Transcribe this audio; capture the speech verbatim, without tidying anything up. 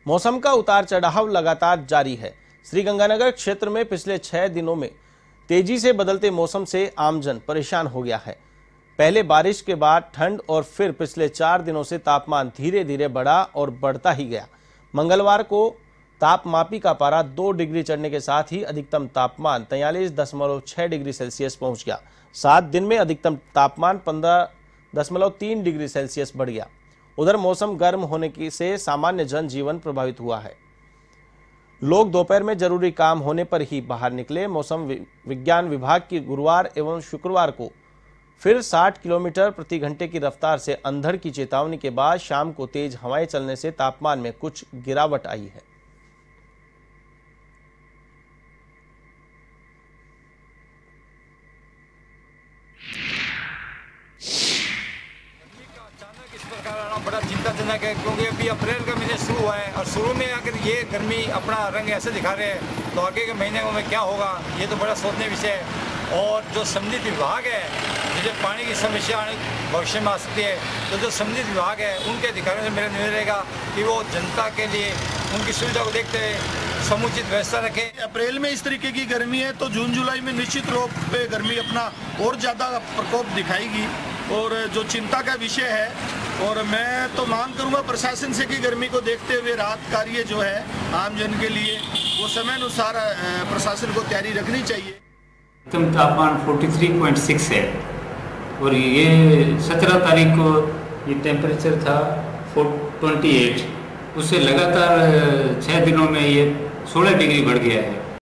मौसम का उतार चढ़ाव लगातार जारी है। श्रीगंगानगर क्षेत्र में पिछले छह दिनों में तेजी से बदलते मौसम से आमजन परेशान हो गया है। पहले बारिश के बाद ठंड और फिर पिछले चार दिनों से तापमान धीरे धीरे बढ़ा और बढ़ता ही गया। मंगलवार को तापमापी का पारा दो डिग्री चढ़ने के साथ ही अधिकतम तापमान तैंतालीस दशमलव छह डिग्री सेल्सियस पहुंच गया। सात दिन में अधिकतम तापमान पंद्रह दशमलव तीन डिग्री सेल्सियस बढ़ गया। उधर मौसम गर्म होने की से सामान्य जनजीवन प्रभावित हुआ है। लोग दोपहर में जरूरी काम होने पर ही बाहर निकले। मौसम विज्ञान विभाग की गुरुवार एवं शुक्रवार को फिर साठ किलोमीटर प्रति घंटे की रफ्तार से अंधड़ की चेतावनी के बाद शाम को तेज हवाएं चलने से तापमान में कुछ गिरावट आई है। इस प्रकार आना बड़ा चिंताजनक है, क्योंकि अभी अप्रैल का महीने शुरू हुआ है और शुरू में अगर ये गर्मी अपना रंग ऐसे दिखा रहे हैं तो आगे के महीने में क्या होगा, ये तो बड़ा सोचने विषय है। और जो संबंधित विभाग है, जैसे पानी की समस्या भविष्य में आ सकती है, तो जो संबंधित विभाग है उनके अधिकारियों से मेरा निवेदन रहेगा कि वो जनता के लिए उनकी सुविधा को देखते हुए समुचित व्यवस्था रखें। अप्रैल में इस तरीके की गर्मी है तो जून जुलाई में निश्चित रूप पे गर्मी अपना और ज़्यादा प्रकोप दिखाएगी और जो चिंता का विषय है। और मैं तो मांग करूंगा प्रशासन से कि गर्मी को देखते हुए राहत कार्य जो है आम जन के लिए वो समय अनुसार प्रशासन को तैयारी रखनी चाहिए। अधिकतम तापमान तैंतालीस पॉइंट छह है और ये सत्रह तारीख को ये टेम्परेचर था अट्ठाईस। उससे लगातार छः दिनों में ये सोलह डिग्री बढ़ गया है।